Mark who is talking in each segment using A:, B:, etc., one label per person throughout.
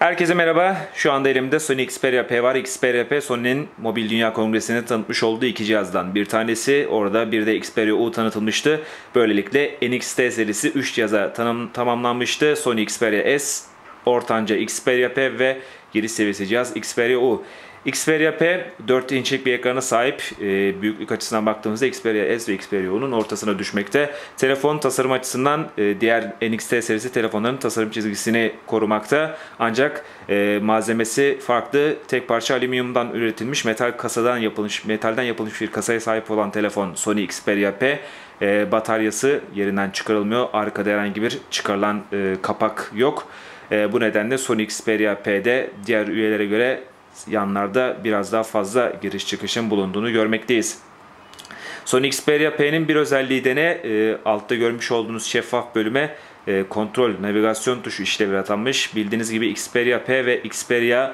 A: Herkese merhaba. Şu anda elimde Sony Xperia P var. Xperia P, Sony'nin Mobil Dünya Kongresi'nde tanıtmış olduğu iki cihazdan bir tanesi. Orada bir de Xperia U tanıtılmıştı. Böylelikle NXT serisi 3 cihaza tamamlanmıştı. Sony Xperia S, ortanca Xperia P ve giriş seviyesi cihaz Xperia U. Xperia P 4 inçlik bir ekrana sahip. Büyüklük açısından baktığımızda Xperia S ve Xperia U'nun ortasına düşmekte. Telefon tasarım açısından diğer NXT serisi telefonların tasarım çizgisini korumakta. Ancak malzemesi farklı. Tek parça alüminyumdan üretilmiş metalden yapılmış bir kasaya sahip olan telefon Sony Xperia P. Bataryası yerinden çıkarılmıyor. Arkada herhangi bir çıkarılan kapak yok. Bu nedenle Sony Xperia P'de diğer üyelere göre yanlarda biraz daha fazla giriş çıkışın bulunduğunu görmekteyiz. Sony Xperia P'nin bir özelliği de ne? Altta görmüş olduğunuz şeffaf bölüme kontrol, navigasyon tuşu işlevi atanmış. Bildiğiniz gibi Xperia P ve Xperia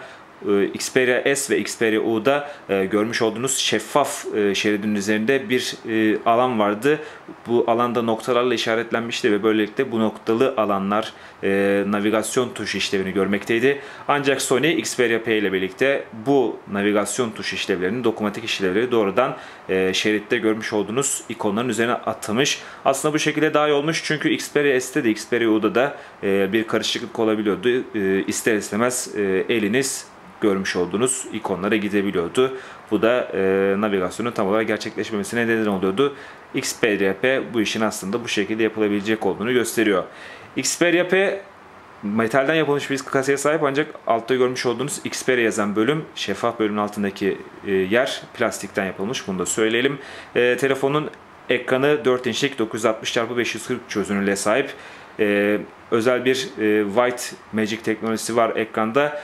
A: S ve Xperia U'da görmüş olduğunuz şeffaf şeridin üzerinde bir alan vardı. Bu alanda noktalarla işaretlenmişti ve böylelikle bu noktalı alanlar navigasyon tuşu işlevini görmekteydi. Ancak Sony Xperia P ile birlikte bu navigasyon tuşu işlevlerini, dokunmatik işlevleri doğrudan şeritte görmüş olduğunuz ikonların üzerine atılmış. Aslında bu şekilde daha iyi olmuş çünkü Xperia S'te de Xperia U'da da bir karışıklık olabiliyordu. İster istemez eliniz görmüş olduğunuz ikonlara gidebiliyordu. Bu da navigasyonun tam olarak gerçekleşmemesine neden oluyordu. Xperia P bu işin aslında bu şekilde yapılabilecek olduğunu gösteriyor. Xperia P metalden yapılmış bir kasaya sahip ancak altta görmüş olduğunuz Xperia yazan bölüm, şeffaf bölümün altındaki yer plastikten yapılmış. Bunu da söyleyelim. Telefonun ekranı 4 inçlik 960x540 çözünürlüğe sahip. Özel bir White Magic teknolojisi var ekranda.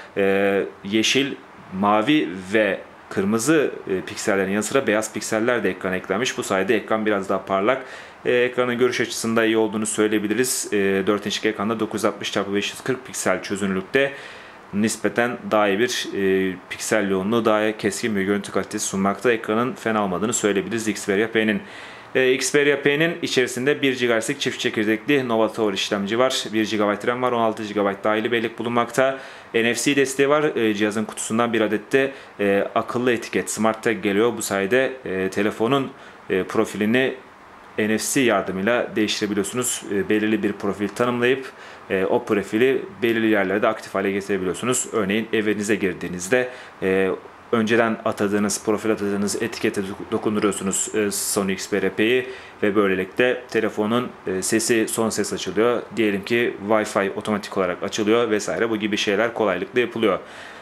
A: Yeşil, mavi ve kırmızı piksellerin yanı sıra beyaz pikseller de ekrana eklenmiş. Bu sayede ekran biraz daha parlak. Ekranın görüş açısında iyi olduğunu söyleyebiliriz. 4 inçlik ekranda 960x540 piksel çözünürlükte nispeten daha iyi bir piksel yoğunluğu, daha keskin bir görüntü kalitesi sunmakta. Ekranın fena olmadığını söyleyebiliriz Xperia P'nin. Xperia P'nin içerisinde 1 GHz'lik çift çekirdekli Nova Tower işlemci var. 1 GB RAM var, 16 GB dahili bellek bulunmakta. NFC desteği var. Cihazın kutusundan bir adet de akıllı etiket Smart Tag geliyor. Bu sayede telefonun profilini NFC yardımıyla değiştirebiliyorsunuz. Belirli bir profil tanımlayıp o profili belirli yerlerde aktif hale getirebiliyorsunuz. Örneğin evinize girdiğinizde önceden profil atadığınız etikete dokunduruyorsunuz Sony Xperia P'yi ve böylelikle telefonun sesi, son ses açılıyor. Diyelim ki Wi-Fi otomatik olarak açılıyor vesaire, bu gibi şeyler kolaylıkla yapılıyor.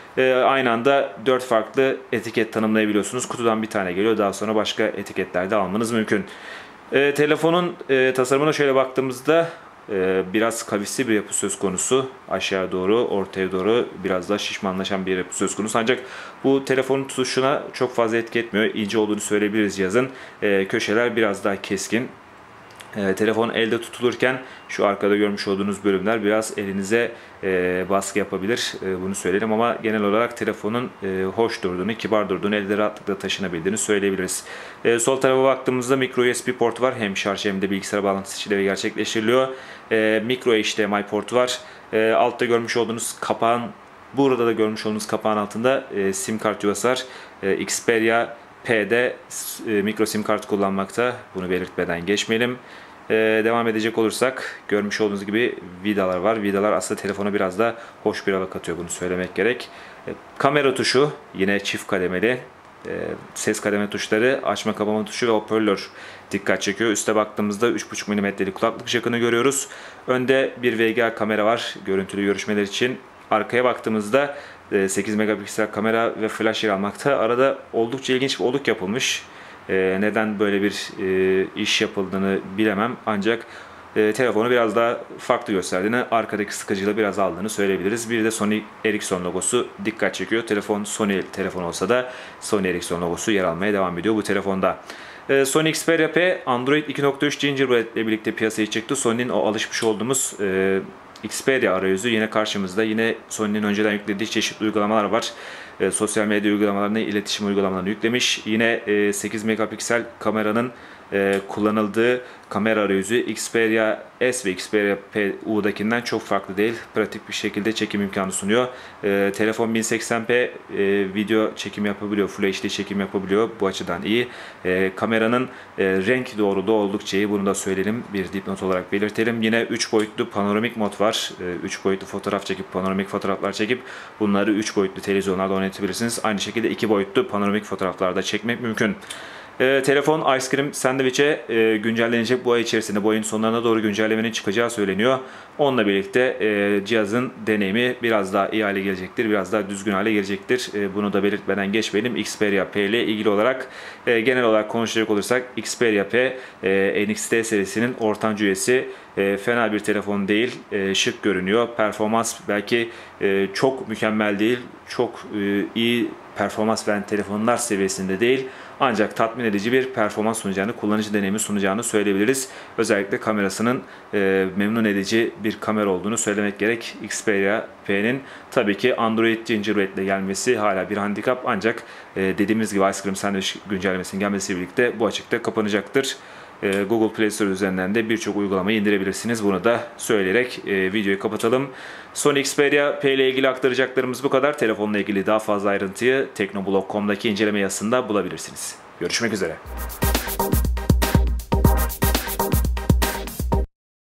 A: Aynı anda 4 farklı etiket tanımlayabiliyorsunuz. Kutudan bir tane geliyor. Daha sonra başka etiketler de almanız mümkün. Telefonun tasarımına şöyle baktığımızda biraz kavisli bir yapı söz konusu. Aşağı doğru, ortaya doğru biraz daha şişmanlaşan bir yapı söz konusu. Ancak bu telefonun tutuşuna çok fazla etki etmiyor. İnce olduğunu söyleyebiliriz cihazın. Köşeler biraz daha keskin. Telefon elde tutulurken şu arkada görmüş olduğunuz bölümler biraz elinize baskı yapabilir. Bunu söyleyelim ama genel olarak telefonun hoş durduğunu, kibar durduğunu, elde rahatlıkla taşınabildiğini söyleyebiliriz. Sol tarafa baktığımızda micro USB port var. Hem şarj hem de bilgisayar bağlantısı işlevi gerçekleştiriliyor. Micro HDMI portu var. Altta görmüş olduğunuz kapağın, burada da görmüş olduğunuz kapağın altında sim kart yuvası var. Xperia P'de micro sim kart kullanmakta. Bunu belirtmeden geçmeyelim. Devam edecek olursak görmüş olduğunuz gibi vidalar var. Vidalar aslında telefona biraz da hoş bir hava katıyor, bunu söylemek gerek. Kamera tuşu yine çift kademeli. Ses kademe tuşları, açma kapama tuşu ve hoparlör dikkat çekiyor. Üste baktığımızda 3.5 mm'lik kulaklık jackını görüyoruz. Önde bir VGA kamera var görüntülü görüşmeler için. Arkaya baktığımızda 8 megapiksel kamera ve flash yer almakta. Arada oldukça ilginç bir oluk yapılmış. Neden böyle bir iş yapıldığını bilemem. Ancak telefonu biraz daha farklı gösterdiğini, arkadaki sıkıcılığı biraz aldığını söyleyebiliriz. Bir de Sony Ericsson logosu dikkat çekiyor. Telefon Sony telefon olsa da Sony Ericsson logosu yer almaya devam ediyor bu telefonda. Sony Xperia P Android 2.3 Gingerbread ile birlikte piyasaya çıktı. Sony'nin o alışmış olduğumuz Xperia arayüzü yine karşımızda. Yine Sony'nin önceden yüklediği çeşitli uygulamalar var. Sosyal medya uygulamalarını, iletişim uygulamalarını yüklemiş. Yine 8 megapiksel kameranın kullanıldığı kamera arayüzü Xperia S ve Xperia U'dakinden çok farklı değil. Pratik bir şekilde çekim imkanı sunuyor. Telefon 1080p video çekim yapabiliyor. Full HD çekim yapabiliyor. Bu açıdan iyi. Kameranın renk doğruluğu oldukça iyi. Bunu da söyleyelim. Bir dipnot olarak belirtelim. Yine 3 boyutlu panoramik mod var. 3 boyutlu fotoğraf çekip, panoramik fotoğraflar çekip bunları 3 boyutlu televizyonlarda oynatabilirsiniz. Aynı şekilde 2 boyutlu panoramik fotoğraflarda çekmek mümkün. Telefon Ice Cream Sandwich'e güncellenecek bu ay içerisinde. Bu ayın sonlarına doğru güncellemenin çıkacağı söyleniyor. Onunla birlikte cihazın deneyimi biraz daha iyi hale gelecektir. Biraz daha düzgün hale gelecektir. Bunu da belirtmeden geçmeyelim. Xperia P ile ilgili olarak genel olarak konuşacak olursak Xperia P NXT serisinin ortanca üyesi. Fena bir telefon değil. Şık görünüyor. Performans belki çok mükemmel değil. Çok iyi performans veren telefonlar seviyesinde değil. Ancak tatmin edici bir performans sunacağını, kullanıcı deneyimi sunacağını söyleyebiliriz. Özellikle kamerasının memnun edici bir kamera olduğunu söylemek gerek. Xperia P'nin tabii ki Android Gingerbread ile gelmesi hala bir handikap. Ancak dediğimiz gibi Ice Cream Sandwich güncellemesinin gelmesiyle birlikte bu açıkta kapanacaktır. Google Play Store üzerinden de birçok uygulamayı indirebilirsiniz. Bunu da söyleyerek videoyu kapatalım. Sony Xperia P ile ilgili aktaracaklarımız bu kadar. Telefonla ilgili daha fazla ayrıntıyı teknoblog.com'daki inceleme yazısında bulabilirsiniz. Görüşmek üzere.